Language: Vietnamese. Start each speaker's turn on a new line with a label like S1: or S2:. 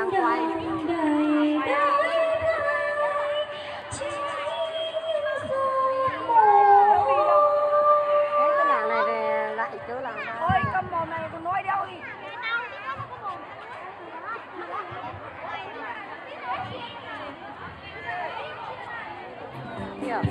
S1: đang quay. Cái làng này về lại chỗ làng ta.
S2: Ôi cầm mồm này còn nói đeo đi.
S1: Kìa.